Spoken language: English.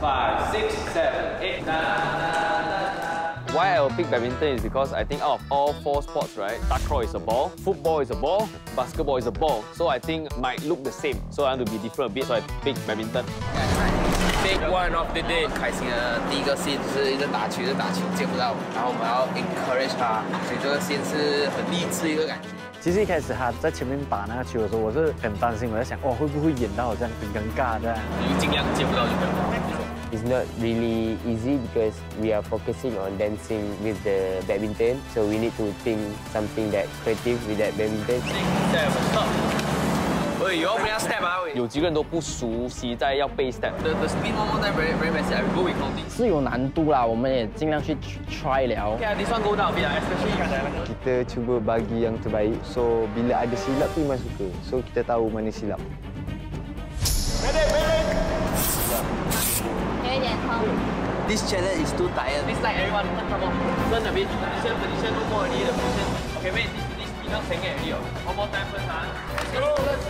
5, 6, 7, 8. Why I will pick badminton is because I think out of all 4 sports, right, takraw is a ball, football is a ball, basketball is a ball. So I think might look the same. So I want to be different a bit. So I pick badminton. Big one of the day，开心的第一个 scene 就是一直打球，接不到，然后我们要 encourage 他，所以这个 scene 是很励志一个感觉。 其实一开始他在前面打那个球的时候，我是很担心，我在想，哦，会不会演到好像很尴尬这样？ 你就尽量接不到就不要。 It's not really easy because we are focusing on dancing with the badminton, so we need to think something that creative with that badminton. 有我们要 step 啊！ 有几个人都不熟悉在要背 step。 The speed one more time very messy. I will go with counting. 是有难度啦，我们也尽量去 try 了。 Yeah, this one go down a bit, especially kita cuba bagi yang terbaik. So bila ada silap tu memang suka. So kita tahu mana silap. 有一点痛。 This challenge is too tired. This like everyone come on, turn a bit. Position, no more already. The position. Okay, wait. This speed now second already. One more time first, huh?